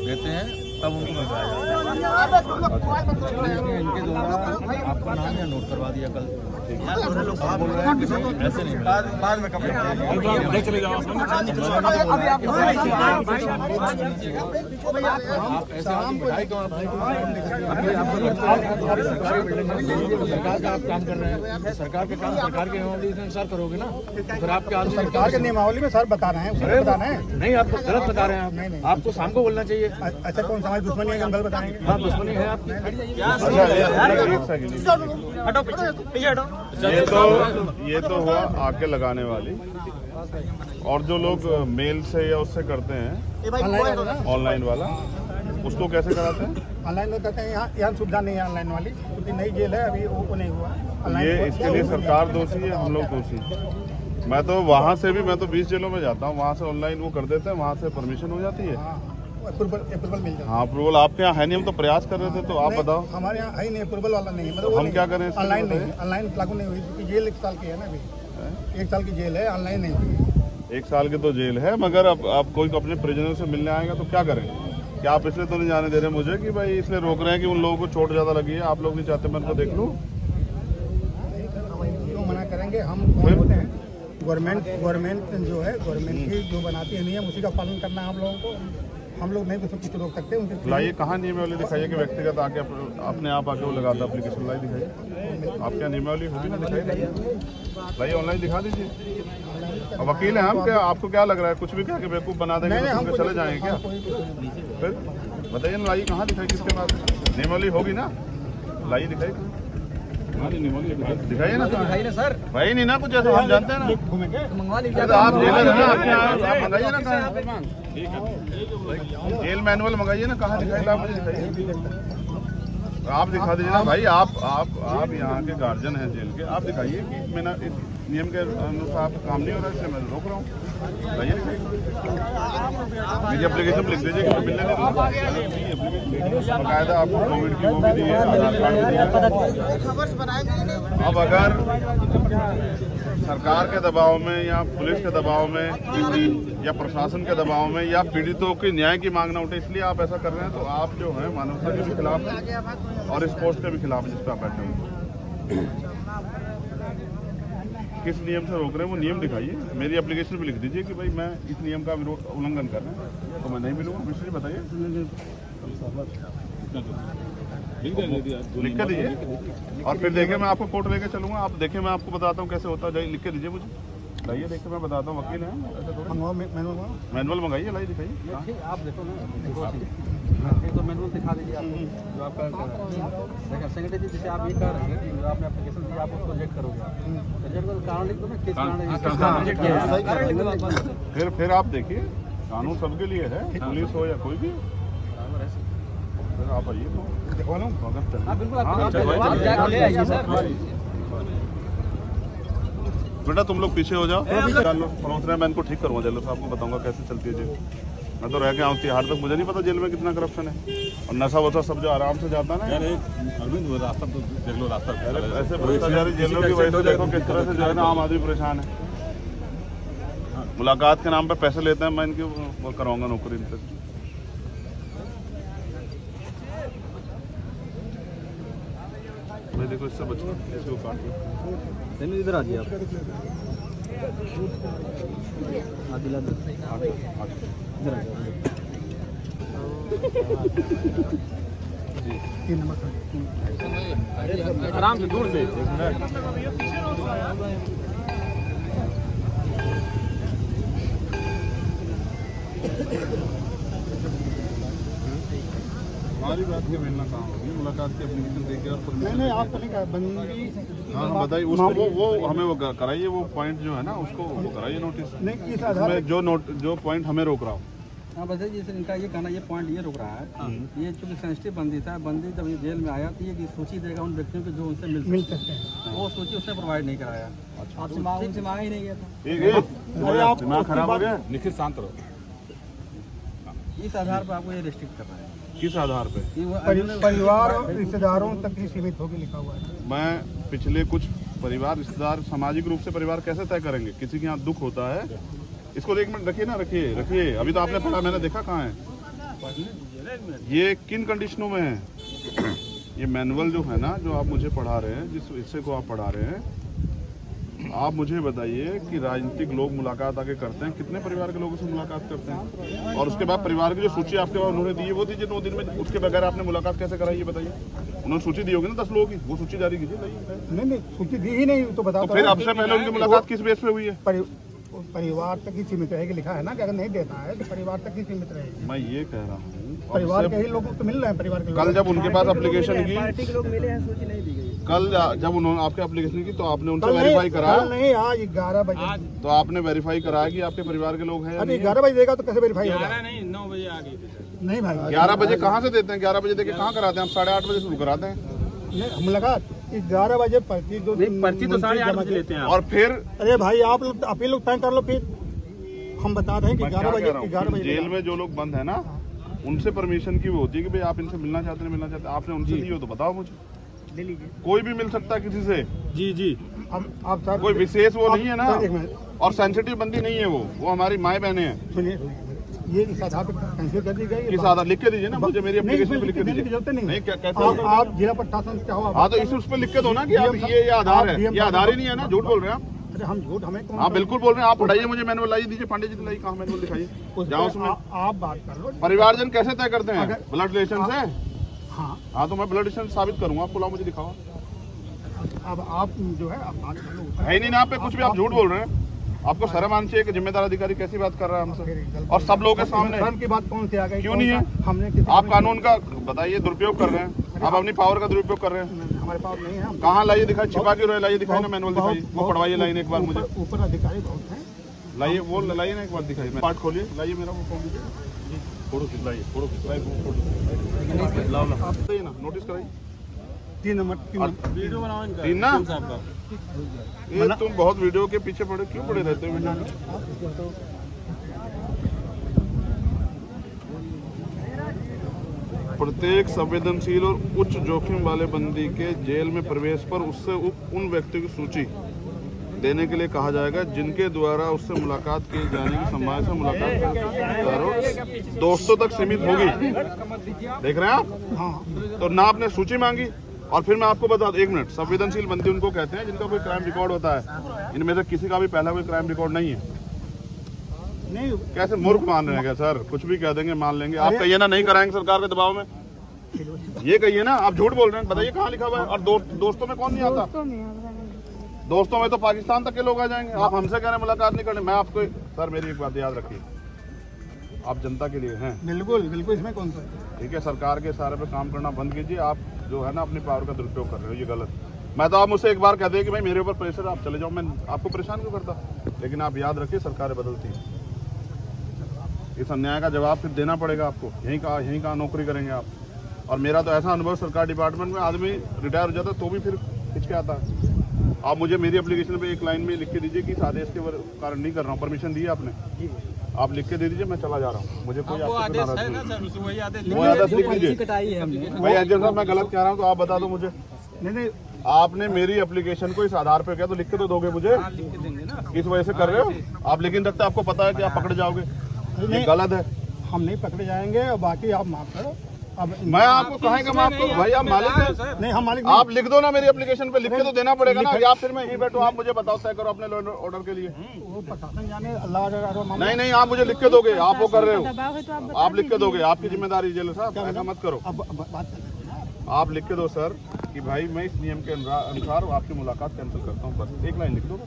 देते हैं तब उनको मिलवाया जाता है। इनके द्वारा आपका नाम या नोट करवा दिया कल, आप बोल रहे हैं कि ऐसे नहीं मिला, बाद में कब चले जाओ आप ऐसे सरकार का आप काम कर रहे हैं, सरकार के काम सरकार के नियमावली के अनुसार करोगे ना, फिर आपके आदमी सरकार के नियमावली में सर बता रहे हैं, बता रहे हैं नहीं, आप गलत बता रहे हैं। नहीं, आपको शाम को बोलना चाहिए। अच्छा कौन हमारी दुश्मनी है, हम गलत बताएंगे? हाँ, दुश्मनी है आपकी। ये तो हुआ आके लगाने वाली, और जो लोग मेल से या उससे करते हैं ऑनलाइन वाला, उसको कैसे कराते हैं? ऑनलाइन में कहते हैं यहाँ सुविधा नहीं है ऑनलाइन वाली, क्योंकि नई जेल है अभी, वो नहीं हुआ। ये इसके लिए सरकार दोषी है, हम लोग दोषी। मैं तो वहाँ से भी, मैं तो 20 जेलों में जाता हूँ, वहाँ से ऑनलाइन वो कर देते हैं, वहाँ से परमिशन हो जाती है। अप्रूवल मिल जाता है। हाँ, अप्रूवल आपके यहाँ है नहीं, हम तो प्रयास कर रहे थे, तो आप बताओ। हमारे यहाँ है नहीं, अप्रूवल वाला नहीं है, मतलब हम क्या करें? ऑनलाइन नहीं, ऑनलाइन लागू नहीं हुई, क्योंकि जेल 1 साल की है ना, अभी 1 साल की जेल है, ऑनलाइन नहीं हुई। 1 साल की तो जेल है, मगर अब कोई अपने प्रिजनर से मिलने आएगा तो क्या करें? क्या आप इसलिए तो नहीं जाने दे रहे मुझे कि भाई इसलिए रोक रहे हैं कि उन लोगों को चोट ज्यादा लगी है, आप लोग नहीं चाहते मैं उनको देख लूँ? क्यों मना करेंगे? हम कौन होते हैं? गवर्नमेंट जो है, गवर्नमेंट की जो बनाती है नियम, उसी का पालन करना है हम लोगों को। हम लोग नहीं कुछ रोक सकते उनके। लाइए कहाँ नियमावली दिखाइए कि व्यक्तिगत आके अपने आप आके वो लगाता एप्लीकेशन, लाई दिखाइए। आप क्या नियमावली होगी ना, दिखाई दीजिए, लाइए ऑनलाइन दिखा दीजिए। अब वकील हैं हम, क्या आपको क्या लग रहा है कुछ भी कह के बेवकूफ़ बना देंगे तो हम चले जाएंगे क्या? फिर बताइए ना, लाइए कहाँ दिखाई, किसके पास नियमावली होगी ना, लाइए दिखाइए, दिखाइए ना, दिखाइए ना सर, भाई नहीं ना कुछ ऐसा, हम जानते हैं ना, मंगवा लीजिए। आप जेलर है ना, आप मंगाइए ना, कहाँ जेल मैनुअल मंगाइए ना, कहाँ दिखाई, आप मुझे दिखाइए, आप दिखा दीजिए ना भाई। आप यहाँ के गार्जियन हैं जेल के, आप दिखाइए कि मैंने इस नियम के अनुसार काम नहीं हो रहा है, इसलिए मैं रोक रहा हूँ। बताइए, मेरी एप्लीकेशन लिख दीजिए कि मैं मिलने नहीं दूँगा। बाकायदा आपको कोविड की वो भी दी है, आधार कार्ड भी दिया। अब अगर सरकार के दबाव में या पुलिस के दबाव में या प्रशासन के दबाव में या पीड़ितों के न्याय की मांग न उठे, इसलिए आप ऐसा कर रहे हैं, तो आप जो है मानवता के भी खिलाफ हैं और इस पोस्ट के भी खिलाफ है जिस पर आप बैठे हुए। किस नियम से रोक रहे हैं वो नियम दिखाइए, मेरी एप्लीकेशन भी लिख दीजिए कि भाई मैं इस नियम का उल्लंघन कर रहा हूँ, तो मैं नहीं मिलूंगा। मिश्र जी बताइए, लिख के दीजिए और फिर देखिए मैं आपको कोर्ट लेके चलूंगा। आप देखिए, मैं आपको बताता हूँ कैसे होता है, लिख के दीजिए मुझे, लाइए देखिए, मैं बताता हूँ, वकील हैं ऐसे थोड़ा। मैनुअल मंगाइए, लाइए दिखाइए, आप देखो ना, तो मैनुअल दिखा दीजिए आपको जो आपका देखिए। सेकेंडरी जैसे आप ये कर रहे हैं कि आपने एप्लीकेशन दिया, आप उसको रिजेक्ट करोगे, रिजेक्ट का कारण लिख दो ना, किस कारण लिख दो। फिर आप देखिए, कानून सबके लिए है, पुलिस हो या कोई भी, आप आइए तो दिखवा लूँ। बेटा तुम लोग पीछे हो जाओ, पहुँच रहे हैं, मैं इनको ठीक करूँगा जेलर साहब को बताऊँगा कैसे चलती है जेल। मैं तो रह के आऊँ तिहाड़ तक, मुझे नहीं पता जेल में कितना करप्शन है और नशा वशा सब जो आराम से जाता है ना। रास्ता तो देख लो, रास्ता ऐसे भ्रष्टाचारी जेलों की वजह से देखो किस तरह से जो है ना आम आदमी परेशान है। मुलाकात के नाम पे पैसे लेते हैं, मैं इनकी वो कराऊंगा नौकरी इनसे। भाई देखो इससे बचना, इसको काट लो। इधर आ जाइए आप, आराम से, दूर से। हमारी बात के मिलना कहाँ होगी, मुलाकात की एप्लीकेशन देके और नहीं आप तो नहीं कहा बंदी। हाँ बताइए, उसको वो हमें वो कराइए, वो पॉइंट जो है ना उसको वो कराइए नोटिस। नहीं किस आधार में जो पॉइंट हमें रोक रहा हूँ। हाँ बताइए, जैसे इनका ये कहना, ये पॉइंट ये रोक रहा है, ये चूंकि सेंसिटिव बंदी था, बंदी जब ये जेल में आया तो ये सूची देगा उन व्यक्तियों को जो उनसे मिल सकते हैं, वो सूची उसने प्रोवाइड नहीं कराया, आपसे मांगा ही नहीं गया था। दिमाग खराब हो गया, निखिल शांत रहो। इस आधार पर आपको ये रिस्ट्रिक्ट कर रहा है। किस आधार पे? परिवार और रिश्तेदारों तक ही सीमित होकर लिखा हुआ है। मैं पिछले कुछ परिवार रिश्तेदार सामाजिक रूप से परिवार कैसे तय करेंगे? किसी के यहाँ दुख होता है, इसको 1 मिनट रखिए ना, रखिए। अभी तो आपने पढ़ा, मैंने देखा कहाँ है, ये किन कंडीशनों में है? ये मैनुअल जो है ना, जो आप मुझे पढ़ा रहे हैं, जिस हिस्से को आप पढ़ा रहे हैं, आप मुझे बताइए कि राजनीतिक लोग मुलाकात आके करते हैं, कितने परिवार के लोगों से मुलाकात करते हैं? और उसके बाद परिवार की जो सूची आपके पास उन्होंने दी है वो दीजिए 9 दिन में। उसके बगैर आपने मुलाकात कैसे कराई ये बताइए? उन्होंने सूची दी होगी ना 10 लोगों की, वो सूची जारी कीजिए। नहीं सूची दी ही नहीं तो बताओ। तो फिर आपसे पहले उनकी मुलाकात किस बेस पे हुई है? परिवार तक ही सीमित रहेगी, लिखा है ना कि अगर नहीं देता है तो परिवार तक ही सीमित रहेगी। मैं ये कह रहा हूँ परिवार के ही लोग तो मिल रहे हैं, परिवार के कल जब उनके पास एप्लीकेशन की, पार्टी के लोग मिले हैं, सूची नहीं दी गई। कल जब उन्होंने आपके एप्लीकेशन की तो आपने उनसे वेरीफाई कराया? नहीं, आज 11 बजे। तो आपने वेरीफाई कराया कि आपके परिवार के लोग हैं? अभी 11 बजे देगा तो कैसे वेरीफाई होगा? 11 नहीं 9 बजे आ गई। नहीं भाई 11 बजे कहाँ से देते हैं? 11 बजे देके कहाँ कराते हैं? हम 8:30 बजे शुरू कराते हैं। नहीं मुलाकात 11 बजे पर्ची तो 8:30 बजे लेते हैं। और फिर अरे भाई आप लोग अपील तय कर लो, फिर हम बता रहे हैं कि 11 बजे जेल में जो लोग बंद है ना, उनसे परमिशन की वो होती है कि भाई आप इनसे मिलना चाहते हैं, मिलना चाहते हैं। आपने उनसे दी हो तो बताओ मुझे। ले लीजिए। कोई भी मिल सकता है किसी से। जी आप सर कोई विशेष वो नहीं है ना, एक मिनट। और सेंसिटिव बंदी नहीं है वो हमारी माए बहने हैं। सुनिए, ये इस आधार पर कैंसिल कर दी गई। किस आधार? लिख के दीजिए ना मुझे, मेरी एप्लीकेशन पे लिख के दीजिए। जरूरत नहीं, कैसे? आप जिला प्रशासन से चाहो। हाँ तो इस उस पर लिख के दो ना कि आप ये आधार है। ये आधार ही नहीं है ना, झूठ बोल रहे हैं आप। अरे हम झूठ, हमें कौन? हाँ बिल्कुल बोल रहे हैं आप। पढ़ाइए मुझे मैनुअल लाइए दीजिए, पांडे जी लाइए, कहाँ मैनुअल दिखाइए जाओ उसमें। आप बात कर लो। परिवारजन कैसे तय करते हैं? ब्लड रिलेशन से? हाँ तो मैं ब्लड रिलेशन साबित करूंगा आपको, लाओ मुझे दिखाओ। अब आप जो है आप बात कर लो। है ही नहीं ना आप पे कुछ भी, आप झूठ बोल रहे हैं। आपको शर्म आनी चाहिए कि जिम्मेदार अधिकारी कैसी बात कर रहा है हमसे, और सब लोगों के सामने। शर्म की बात कौन सी आ गई? क्यों नहीं है? हमने आप कानून का बताइए, दुरुपयोग कर रहे हैं आप, अपनी पावर का दुरुपयोग कर रहे हैं। हमारे पास नहीं है। कहाँ लाइए दिखाई, छिपा क्यों रहे? लाइए दिखाई ना मैनुअल दिखाइए, वो पढ़वाइए लाइन एक बार मुझे। ऊपर अधिकारी बहुत हैं। लाइए वो लाइए ना एक बार दिखाइए, पार्ट खोलिए, लाइए मेरा वो खोल दीजिए, फोटो खिंचवाइए, फोटो खिंचवाइए, आप ना नोटिस कराइए। 3 नंबर वीडियो बनाओ इनका। 3 ना ये तुम बहुत वीडियो के पीछे पड़े क्यों पड़े रहते हो? वीडियो में प्रत्येक संवेदनशील और उच्च जोखिम वाले बंदी के जेल में प्रवेश पर उससे उन व्यक्तियों की सूची देने के लिए कहा जाएगा जिनके द्वारा उससे मुलाकात की जाने की संभावना से मुलाकात दोस्तों तक सीमित होगी। देख रहे हैं आप? हाँ। तो ना आपने सूची मांगी, और फिर मैं आपको बता दूं, 1 मिनट, संवेदनशील बंदी उनको कहते हैं जिनका कोई क्राइम रिकॉर्ड होता है। इनमें से किसी का भी पहला कोई क्राइम रिकॉर्ड नहीं है। नहीं कैसे मूर्ख मान रहे हैं क्या सर? कुछ भी कह देंगे, मान लेंगे। आप कहिए ना नहीं कराएंगे सरकार के दबाव में, ये कहिए ना। आप झूठ बोल रहे हैं, बताइए कहाँ लिखा हुआ है? और दोस्तों में कौन नहीं आता? दोस्तों में तो पाकिस्तान तक के लोग आ जाएंगे। आप हमसे कह रहे हैं मुलाकात नहीं करनी। मैं आपको सर, मेरी एक बात याद रखिए, आप जनता के लिए हैं। बिल्कुल बिल्कुल, इसमें कौन सा? ठीक है, सरकार के सारे पे काम करना बंद कीजिए। आप जो है ना अपनी पावर का दुरुपयोग कर रहे हो, ये गलत। मैं तो आप मुझसे एक बार कह दें कि भाई मेरे ऊपर प्रेशर, आप चले जाओ, मैं आपको परेशान क्यों करता? लेकिन आप याद रखिए, सरकारें बदलती हैं, इस अन्याय का जवाब फिर देना पड़ेगा आपको। यहीं कहाँ नौकरी करेंगे आप? और मेरा तो ऐसा अनुभव, सरकार डिपार्टमेंट में आदमी रिटायर हो जाता तो भी फिर हिचके आता है। आप मुझे मेरी एप्लीकेशन पे एक लाइन में लिख के दीजिए कि इस आदेश के कारण नहीं कर रहा हूँ, परमिशन दी है आपने, आप लिख के दे दीजिए, मैं चला जा रहा हूँ। मुझे कोई आदेश है ना सर, वही आदेश लिख लीजिए। भाई एजेंट साहब, मैं गलत कह रहा हूँ तो आप बता दो मुझे। नहीं, आपने मेरी एप्लीकेशन को इस आधार पे किया तो लिख के तो दोगे मुझे? किस वजह से कर रहे हो आप? लेकिन रखते आपको पता है कि आप पकड़े जाओगे, ये गलत है। हम नहीं पकड़े जाएंगे, और बाकी आप माफ करो। अब मैं आपको कहेंगे माफ करो भाई, आप मालिक हैं। नहीं, हम मालिक आप लिख दो ना मेरी एप्लीकेशन पे, लिख के तो देना पड़ेगा ना, या फिर मैं यहीं बैठो, आप मुझे बताओ, तय करो अपने ऑर्डर के लिए। वो प्रशासन जाने, अल्लाह। नहीं, आप मुझे लिख के दोगे, आप वो कर रहे हो, आप लिख के दोगे, आपकी जिम्मेदारी। जेलर साहब ऐसा मत करो, आप लिख के दो सर कि भाई मैं इस नियम के अनुसार आपकी मुलाकात कैंसिल करता हूँ, बस एक लाइन लिख दो।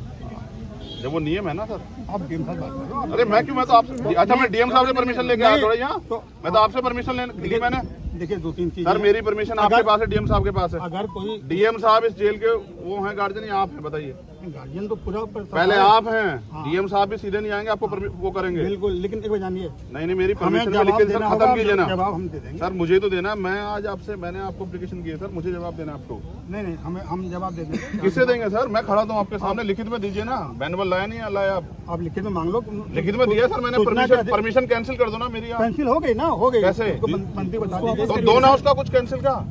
जब वो नियम है ना सर। आप डीएम साहब बात करो। अरे मैं क्यों, मैं तो आपसे, अच्छा मैं डीएम साहब से परमिशन लेके आया थोड़ा यहाँ, मैं तो आपसे परमिशन लेने दी मैंने। देखिए 2-3 चीज सर, मेरी परमिशन आपके पास है, डीएम साहब के पास है। अगर कोई डीएम साहब इस जेल के वो हैं गार्जियन, या आप हैं? बताइए। गार्जियन तो पूरा पहले आप हैं, डीएम साहब भी सीधे नहीं आएंगे, आपको वो करेंगे। बिल्कुल, लेकिन एक बार जानिए, नहीं, मेरी परमिशन में लिख के सर खत्म कीजिए ना। जवाब हम दे देंगे सर, मुझे तो देना, मैं आज आपसे, मैंने आपको एप्लीकेशन की है सर, मुझे जवाब देना आपको। नहीं, हम जवाब दे देंगे। किससे देंगे सर? मैं खड़ा हूँ आपके सामने, लिखित में दीजिए ना। मैनुअल लाया नहीं लाया आप लिखित में मांग लो। लिखित में दिया सर मैंने, परमिशन कैंसिल कर दो ना मेरी। कैंसिल हो गई ना, हो गई। कैसे? मंत्री बता दीजिए। तो दो ना उसका कुछ कैंसिल का,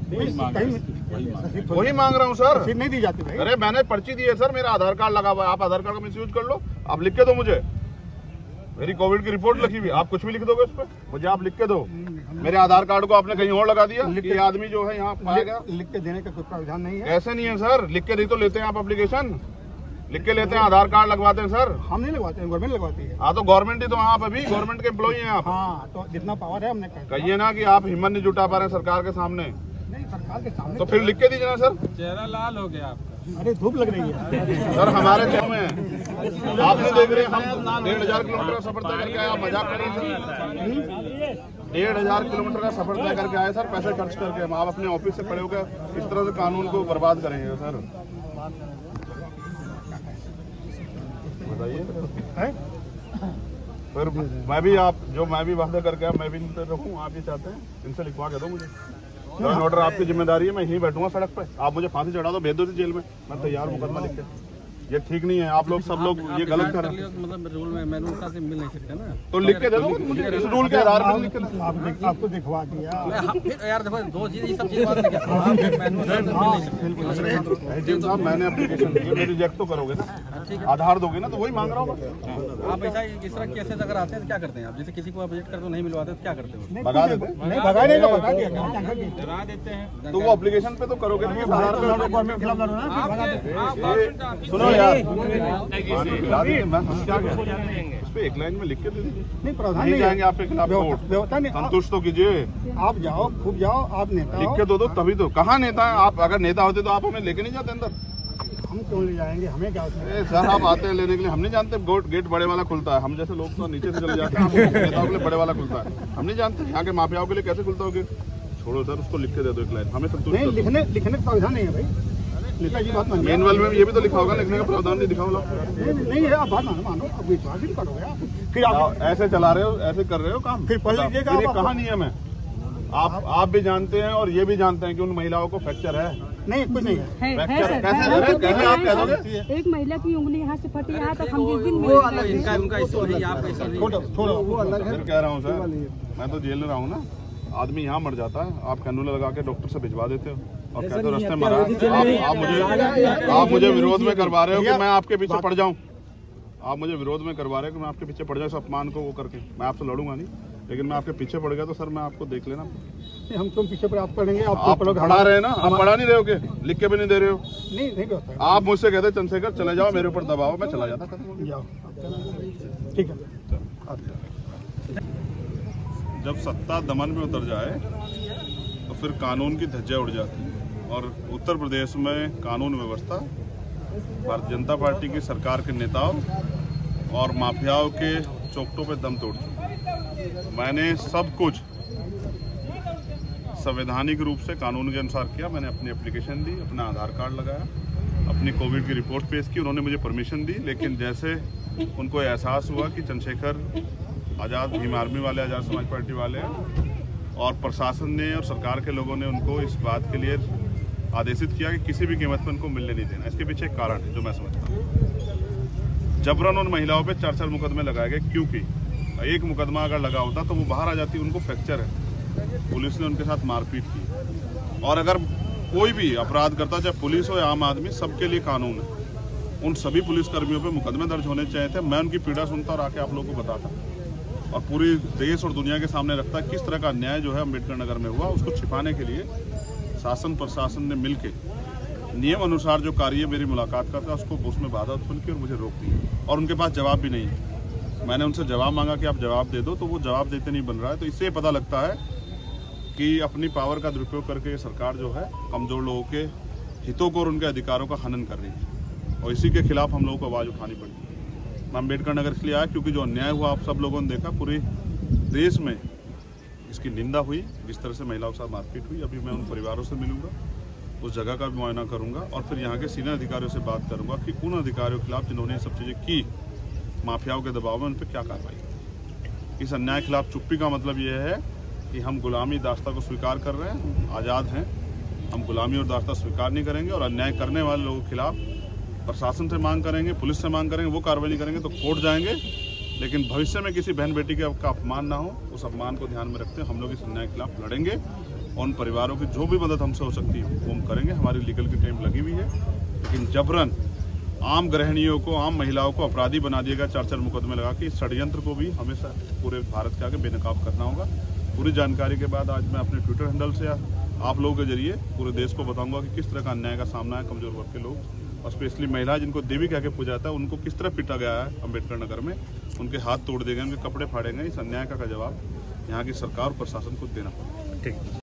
वही मांग रहा हूँ सर। रसीद नहीं दी जाती भाई। अरे मैंने पर्ची दी है सर, मेरा आधार कार्ड लगा हुआ है, आप आधार कार्ड का मिसयूज कर लो, आप लिख के दो मुझे। मेरी कोविड की रिपोर्ट लिखी हुई, आप कुछ भी लिख दोगे उस पर? मुझे आप लिख के दो। मेरे आधार कार्ड को आपने कहीं और लगा दिया कि ये आदमी जो है यहाँ पाया गया। लिख के देने का कोई प्रावधान नहीं है। कैसे नहीं है सर? लिख के नहीं तो लेते हैं आप एप्लीकेशन, लिख के लेते हैं, आधार कार्ड लगवाते हैं सर। हम नहीं लगवाते हैं, गवर्नमेंट लगवाती है। हाँ तो गवर्नमेंट ही तो आप अभी गवर्नमेंट के एम्प्लॉई हैं आप। हाँ तो जितना पावर है हमने कर कहिए ना कि आप हिम्मत नहीं जुटा पा रहे हैं सरकार के सामने, नहीं सरकार के सामने तो फिर लिख के दीजिए ना सर। चेहरा लाल हो गया आपका। अरे धूप लग रही है सर हमारे शहर में आपने देख रहे हैं, हम 1500 किलोमीटर का सफर तय करके आए। आप मजाक कर रहे हैं? 1500 किलोमीटर का सफर तय करके आए सर, पैसे खर्च करके। हम आप अपने ऑफिस से खड़े होकर इस तरह से कानून को बर्बाद करेंगे सर? बताइए। फिर मैं भी वादा करके आया, मैं भी नहीं रखूँ। आप ये चाहते हैं? इनसे लिखवा के दो मुझे ऑर्डर, आपकी जिम्मेदारी है। मैं यहीं बैठूंगा सड़क पे, आप मुझे फांसी चढ़ा दो, भेज दो जेल में, मैं तैयार मुकदमा लिख के। ये ठीक नहीं है, आप लोग सब लोग ये गलत कर रहे हैं। मतलब रूल में मैनुअल का से मिल नहीं सकता ना, तो लिख के दे दो मुझे, इस रूल के आधार पर लिख के दो। आपको दिखवा दिया। फिर यार देखो दो चीज, ये सब चीज बात नहीं। साहब मैंने एप्लीकेशन दी है, रिजेक्ट तो करोगे ना, आधार दोगे ना, तो वही मांग रहा हूँ। आप ऐसा इस तरह केसेस अगर आते हैं तो क्या करते हैं आप? जैसे किसी को आप विजिट करते हो नहीं मिलवाते तो क्या करते हो? भगा देते हैं। नहीं भगाने का बता दिया डरा देते हैं। तो वो एप्लीकेशन पे तो करोगे ना, गवर्नमेंट के खिलाफ लड़ना। सुनो यार, मैं क्या कह उस पे एक लाइन में लिख के दे दीजिए। नहीं प्रावधान नहीं नहीं जाएंगे आपके खिलाफ कोर्ट, व्यवस्था नहीं। संतुष्ट तो कीजिए। आप जाओ, खूब जाओ, आप नेता लिख हो। के दो तभी तो। कहाँ नेता है आप? अगर नेता होते तो आप हमें लेके नहीं जाते अंदर। हम क्यों ले जाएंगे, हमें क्या उसमें? सर आप आते हैं लेने के लिए, हम नहीं जानते गेट बड़े वाला खुलता है। हम जैसे लोग तो नीचे से चले जाते हैं, नेताओं के लिए बड़े वाला खुलता है। हम नहीं जानते यहाँ के माफियाओं के लिए कैसे खुलता हो गेट। छोड़ो सर, उसको लिख के दे दो एक लाइन, हमें संतुष्ट। नहीं लिखने का प्रावधान नहीं है भाई, नेताजी बात मानिए। मैनुअल में ये भी तो लिखा होगा, लिखने का प्रावधान नहीं दिखा होगा। नहीं है, आप बात मानो, आप विश्वास ही करोगे आप। फिर आप ऐसे चला रहे हो, ऐसे कर रहे हो काम। फिर पढ़ लीजिएगा। ये कहाँ नियम है? आप भी जानते हैं और ये भी जानते हैं कि उन महिलाओं को फ्रैक्चर है। नहीं कुछ नहीं है। फ्रैक्चर कैसे आप कह दोगे? एक महिला की उंगली यहाँ से फटी, यहाँ तक हम जिस दिन इनका उनका इशू नहीं, आपका इशू नहीं। छोड़ो वो अलग है। फिर कह रहा हूँ सर, मैं तो जेल में रहा हूँ ना। आदमी यहाँ मर जाता है, आप कैनुला लगा के डॉक्टर से भिजवा देते हो और कहते हो रास्ते मरा। आप मुझे विरोध में करवा रहे हो कि मैं आपके पीछे पड़ जाऊँ। आप मुझे विरोध में करवा रहे हो कि मैं आपके पीछे पड़ जाऊँ इस अपमान को वो करके। मैं आपसे लड़ूंगा नहीं, लेकिन मैं आपके पीछे पड़ गया तो सर मैं आपको देख लेना। हम तुम पीछे पर आप पढ़ेंगे, आप पढ़ा रहे हैं ना, आप पढ़ा नहीं रहे हो के लिख के भी नहीं दे रहे हो। नहीं होता। आप मुझसे कहते चंद्रशेखर चले जाओ, मेरे ऊपर दबाओ, मैं चला जाता। जाओ ठीक है। जब सत्ता दमन में उतर जाए तो फिर कानून की धज्जियां उड़ जाती है। और उत्तर प्रदेश में कानून व्यवस्था भारतीय जनता पार्टी की सरकार के नेताओं और माफियाओं के चौकटों पे दम तोड़ चुका। मैंने सब कुछ संवैधानिक रूप से कानून के अनुसार किया। मैंने अपनी एप्लीकेशन दी, अपना आधार कार्ड लगाया, अपनी कोविड की रिपोर्ट पेश की, उन्होंने मुझे परमिशन दी। लेकिन जैसे उनको एहसास हुआ कि चंद्रशेखर आज़ाद भीम आर्मी वाले, आज़ाद समाज पार्टी वाले और प्रशासन ने और सरकार के लोगों ने उनको इस बात के लिए आदेशित किया कि किसी भी कीमत पर उनको मिलने नहीं देना। इसके पीछे एक कारण है जो मैं समझता हूँ। जबरन उन महिलाओं पे 4 मुकदमे लगाए गए, क्योंकि एक मुकदमा अगर लगा होता तो वो बाहर आ जाती। उनको फ्रैक्चर है, पुलिस ने उनके साथ मारपीट की। और अगर कोई भी अपराध करता, चाहे पुलिस हो या आम आदमी, सबके लिए कानून है। उन सभी पुलिसकर्मियों पे मुकदमे दर्ज होने चाहिए थे। मैं उनकी पीड़ा सुनता और आके आप लोगों को बताता और पूरी देश और दुनिया के सामने रखता किस तरह का अन्याय जो है अम्बेडकर नगर में हुआ। उसको छिपाने के लिए शासन प्रशासन ने मिलकर नियम अनुसार जो कार्य मेरी मुलाकात का था उसको उसमें बाधा उत्पन्न की और मुझे रोक दी। और उनके पास जवाब भी नहीं है। मैंने उनसे जवाब मांगा कि आप जवाब दे दो, तो वो जवाब देते नहीं बन रहा है। तो इससे पता लगता है कि अपनी पावर का दुरुपयोग करके सरकार जो है कमजोर लोगों के हितों को और उनके अधिकारों का हनन कर रही है। और इसी के खिलाफ हम लोगों को आवाज़ उठानी पड़ी। मैं अम्बेडकर नगर इसलिए आया क्योंकि जो अन्याय हुआ आप सब लोगों ने देखा, पूरे देश में इसकी निंदा हुई। जिस तरह से महिलाओं के साथ मारपीट हुई, अभी मैं उन परिवारों से मिलूंगा, उस जगह का भी मुआयना करूंगा और फिर यहाँ के सीनियर अधिकारियों से बात करूंगा कि उन अधिकारियों के खिलाफ जिन्होंने ये सब चीज़ें की, माफियाओं के दबाव में, उन पर क्या कार्रवाई। इस अन्याय के खिलाफ चुप्पी का मतलब ये है कि हम गुलामी दास्ता को स्वीकार कर रहे हैं, आज़ाद हैं। हम गुलामी और दास्ता स्वीकार नहीं करेंगे और अन्याय करने वाले लोगों के खिलाफ प्रशासन से मांग करेंगे, पुलिस से मांग करेंगे। वो कार्रवाई नहीं करेंगे तो कोर्ट जाएंगे। लेकिन भविष्य में किसी बहन बेटी का अपमान ना हो, उस अपमान को ध्यान में रखते हम लोग इस अन्याय के खिलाफ लड़ेंगे। और उन परिवारों की जो भी मदद हमसे हो सकती है वो हम करेंगे। हमारी लीगल की टीम लगी हुई है। लेकिन जबरन आम गृहिणियों को, आम महिलाओं को अपराधी बना दिया गया 4-4 मुकदमे लगा के। इस षड्यंत्र को भी हमेशा पूरे भारत के आगे बेनकाब करना होगा। पूरी जानकारी के बाद आज मैं अपने ट्विटर हैंडल से आप लोगों के जरिए पूरे देश को बताऊंगा कि किस तरह का अन्याय का सामना है कमजोर वर्ग के लोग और स्पेशली महिला जिनको देवी कह के पूजा जाता है उनको किस तरह पीटा गया है अम्बेडकर नगर में। उनके हाथ तोड़ दिए गए, उनके कपड़े फाड़े गए। इस अन्याय का जवाब यहाँ की सरकार और प्रशासन को देना पड़ेगा। ठीक।